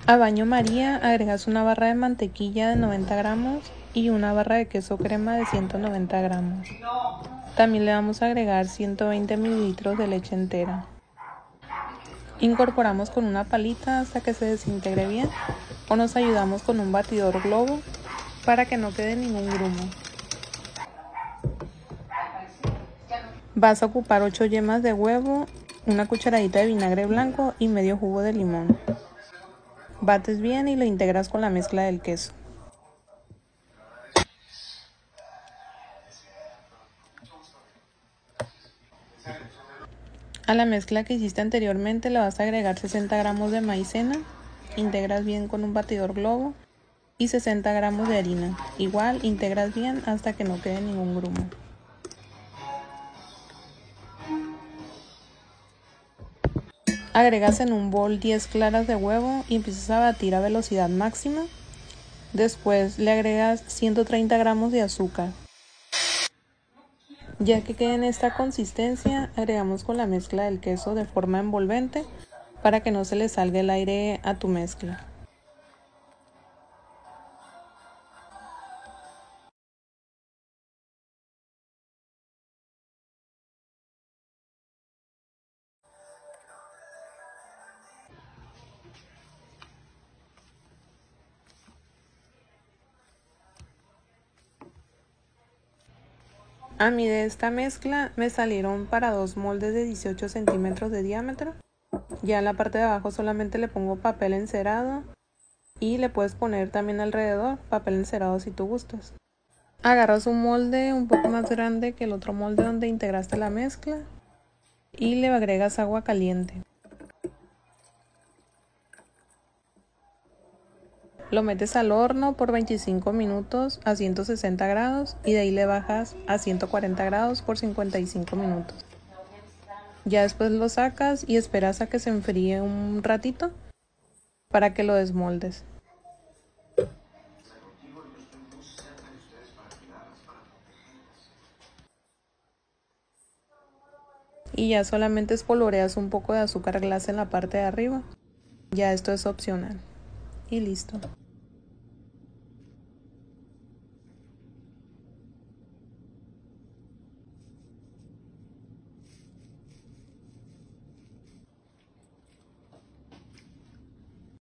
A baño María agregas una barra de mantequilla de 90 gramos y una barra de queso crema de 190 gramos. También le vamos a agregar 120 mililitros de leche entera. Incorporamos con una palita hasta que se desintegre bien o nos ayudamos con un batidor globo para que no quede ningún grumo. Vas a ocupar 8 yemas de huevo, una cucharadita de vinagre blanco y medio jugo de limón. Bates bien y lo integras con la mezcla del queso. A la mezcla que hiciste anteriormente le vas a agregar 60 gramos de maicena, integras bien con un batidor globo y 60 gramos de harina. Igual integras bien hasta que no quede ningún grumo. Agregas en un bol 10 claras de huevo y empiezas a batir a velocidad máxima. Después le agregas 130 gramos de azúcar. Ya que quede en esta consistencia, agregamos con la mezcla del queso de forma envolvente para que no se le salga el aire a tu mezcla. A mí de esta mezcla me salieron para 2 moldes de 18 centímetros de diámetro. Ya en la parte de abajo solamente le pongo papel encerado y le puedes poner también alrededor papel encerado si tú gustas. Agarras un molde un poco más grande que el otro molde donde integraste la mezcla y le agregas agua caliente. Lo metes al horno por 25 minutos a 160 grados y de ahí le bajas a 140 grados por 55 minutos. Ya después lo sacas y esperas a que se enfríe un ratito para que lo desmoldes. Y ya solamente espolvoreas un poco de azúcar glass en la parte de arriba. Ya esto es opcional. Y listo.